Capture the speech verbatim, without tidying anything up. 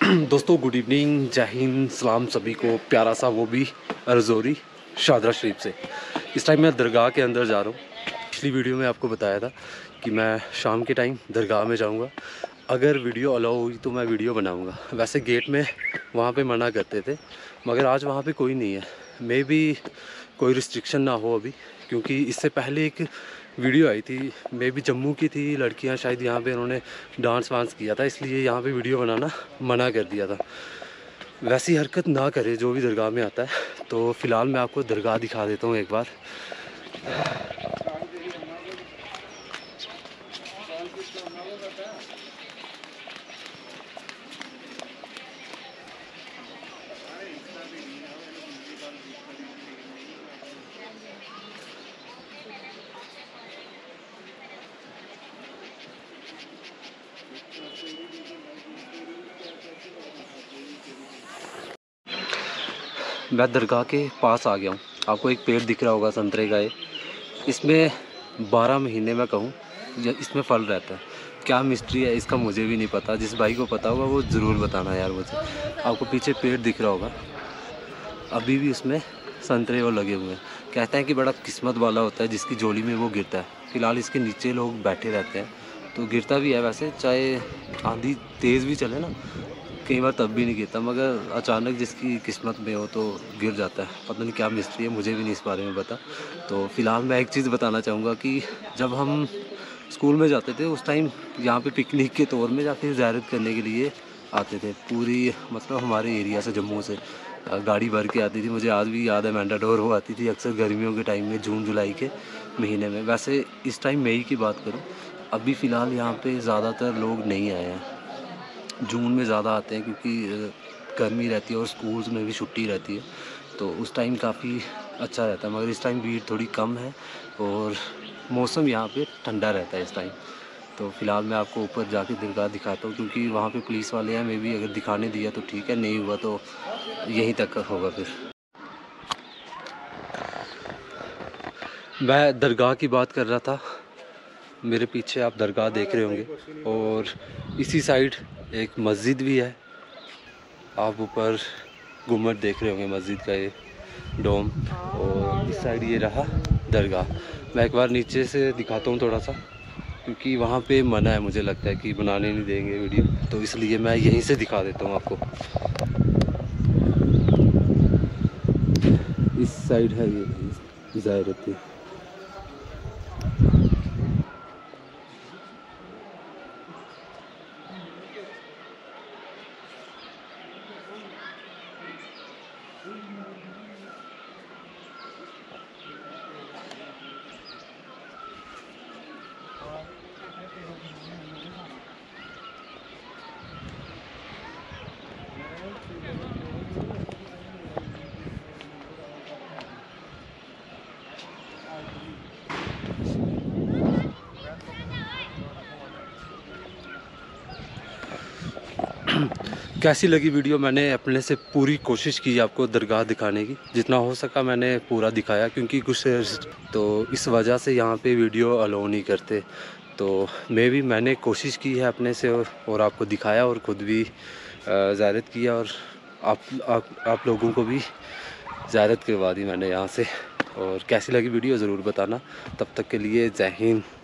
दोस्तों good evening, जय हिंद, सलाम सभी को प्यारा सा, वो भी रजौरी शादरा शरीफ से। इस टाइम मैं दरगाह के अंदर जा रहा हूँ। पिछली वीडियो में आपको बताया था कि मैं शाम के टाइम दरगाह में जाऊँगा, अगर वीडियो अलाउ हुई तो मैं वीडियो बनाऊँगा। वैसे गेट में वहाँ पे मना करते थे, मगर आज वहाँ पे कोई नहीं है। मे बी कोई रिस्ट्रिक्शन ना हो अभी, क्योंकि इससे पहले एक वीडियो आई थी, मे बी जम्मू की थी, लड़कियां शायद यहाँ पे उन्होंने डांस वांस किया था, इसलिए यहाँ पे वीडियो बनाना मना कर दिया था। वैसी हरकत ना करे जो भी दरगाह में आता है। तो फ़िलहाल मैं आपको दरगाह दिखा देता हूँ एक बार। मैं दरगाह के पास आ गया हूँ। आपको एक पेड़ दिख रहा होगा संतरे का, ये इसमें बारह महीने में कहूँ इसमें फल रहता है। क्या मिस्ट्री है इसका मुझे भी नहीं पता, जिस भाई को पता होगा वो ज़रूर बताना यार मुझे। आपको पीछे पेड़ दिख रहा होगा, अभी भी उसमें संतरे वो लगे हुए हैं। कहते हैं कि बड़ा किस्मत वाला होता है जिसकी झोली में वो गिरता है। फ़िलहाल इसके नीचे लोग बैठे रहते हैं, तो गिरता भी है वैसे, चाहे आंधी तेज़ भी चले ना, कई बार तब भी नहीं गिरता, मगर अचानक जिसकी किस्मत में हो तो गिर जाता है। पता नहीं क्या मिस्ट्री है, मुझे भी नहीं इस बारे में पता। तो फ़िलहाल मैं एक चीज़ बताना चाहूँगा कि जब हम स्कूल में जाते थे उस टाइम यहाँ पे पिकनिक के तौर में या फिर ज़ियारत करने के लिए आते थे। पूरी मतलब हमारे एरिया से, जम्मू से गाड़ी भर के आती थी। मुझे आज भी याद है, मैंडाडोर वो आती थी अक्सर गर्मियों के टाइम में, जून जुलाई के महीने में। वैसे इस टाइम मई की बात करूँ, अभी फ़िलहाल यहाँ पे ज़्यादातर लोग नहीं आए हैं। जून में ज़्यादा आते हैं क्योंकि गर्मी रहती है और स्कूल्स में भी छुट्टी रहती है, तो उस टाइम काफ़ी अच्छा रहता है। मगर इस टाइम भीड़ थोड़ी कम है और मौसम यहाँ पे ठंडा रहता है इस टाइम। तो फ़िलहाल मैं आपको ऊपर जाके दरगाह दिखाता हूँ, क्योंकि वहाँ पे पुलिस वाले हैं। मे बी अगर दिखाने दिया तो ठीक है, नहीं हुआ तो यहीं तक होगा। फिर मैं दरगाह की बात कर रहा था, मेरे पीछे आप दरगाह देख रहे होंगे और इसी साइड एक मस्जिद भी है। आप ऊपर गुम्बद देख रहे होंगे मस्जिद का, ये डोम, और इस साइड ये रहा दरगाह। मैं एक बार नीचे से दिखाता हूँ थोड़ा सा, क्योंकि वहाँ पे मना है, मुझे लगता है कि बनाने नहीं देंगे वीडियो, तो इसलिए मैं यहीं से दिखा देता हूँ आपको। इस साइड है ये ज़ायरती। कैसी लगी वीडियो? मैंने अपने से पूरी कोशिश की आपको दरगाह दिखाने की, जितना हो सका मैंने पूरा दिखाया, क्योंकि कुछ तो इस वजह से यहाँ पे वीडियो अलाउ नहीं करते। तो मैं भी मैंने कोशिश की है अपने से और, और आपको दिखाया और ख़ुद भी ज़ियारत किया, और आप, आप आप लोगों को भी ज़ियारत करवा दी मैंने यहाँ से। और कैसी लगी वीडियो ज़रूर बताना। तब तक के लिए जय हिंद।